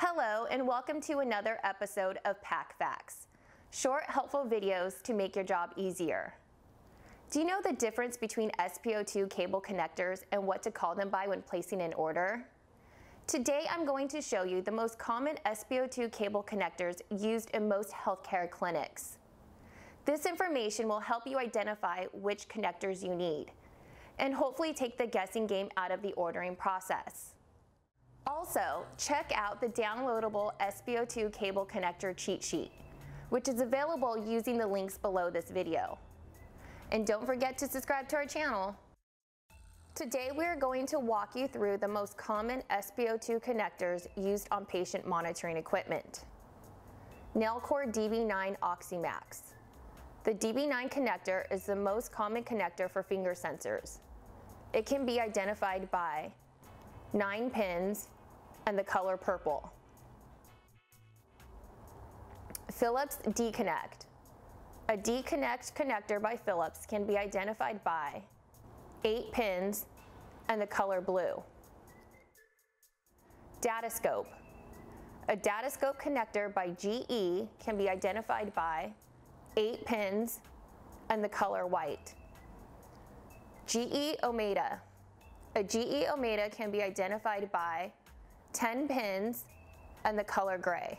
Hello and welcome to another episode of PAC Facts, short helpful videos to make your job easier. Do you know the difference between SpO2 cable connectors and what to call them by when placing an order? Today I'm going to show you the most common SpO2 cable connectors used in most healthcare clinics. This information will help you identify which connectors you need and hopefully take the guessing game out of the ordering process. Also, check out the downloadable SpO2 cable connector cheat sheet, which is available using the links below this video. And don't forget to subscribe to our channel. Today we are going to walk you through the most common SpO2 connectors used on patient monitoring equipment. Nellcor DB9 OxiMax. The DB9 connector is the most common connector for finger sensors. It can be identified by 9 pins and the color purple. Philips D-Connect. A D-Connect connector by Philips can be identified by 8 pins and the color blue. Datascope. A Datascope connector by GE can be identified by 8 pins and the color white. GE Ohmeda. A GE Ohmeda can be identified by 10 pins and the color gray.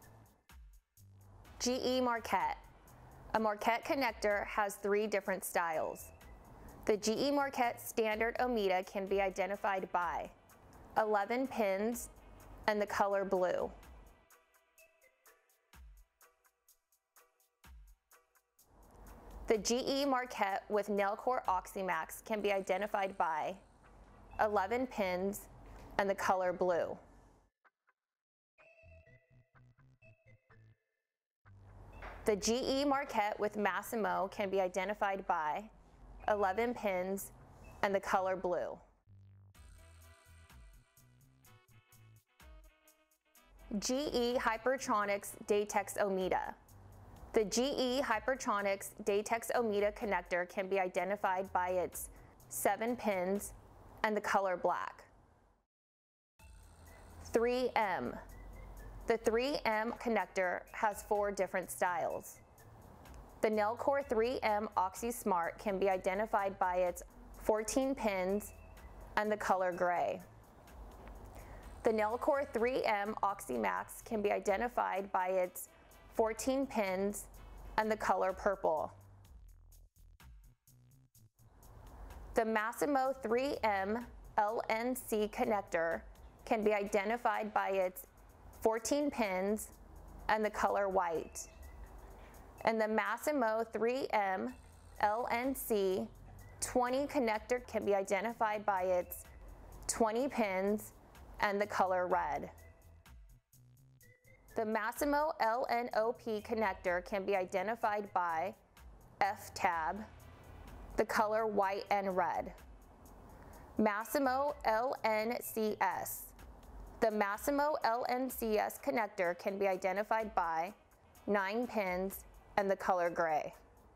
GE Marquette. A Marquette connector has 3 different styles. The GE Marquette standard Ohmeda can be identified by 11 pins and the color blue. The GE Marquette with Nellcor OxiMax can be identified by 11 pins and the color blue. The GE Marquette with Masimo can be identified by 11 pins and the color blue. GE Hypertronics Datex-Ohmeda. The GE Hypertronics Datex-Ohmeda connector can be identified by its 7 pins and the color black. 3M. The 3M connector has 4 different styles. The Nellcor 3M OxiSmart can be identified by its 14 pins and the color gray. The Nellcor 3M OxiMax can be identified by its 14 pins and the color purple. The Masimo 3M LNC connector can be identified by its 14 pins and the color white. And the Masimo 3M LNC 20 connector can be identified by its 20 pins and the color red. The Masimo LNOP connector can be identified by F-tab, the color white and red. Masimo LNCS. The Masimo LNCS connector can be identified by 9 pins and the color gray.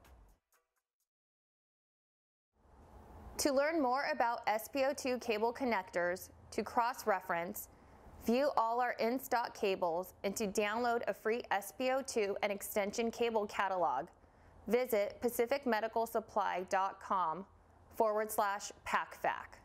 To learn more about SpO2 cable connectors, to cross-reference, view all our in-stock cables, and to download a free SpO2 and extension cable catalog, visit pacificmedicalsupply.com/PACFAC.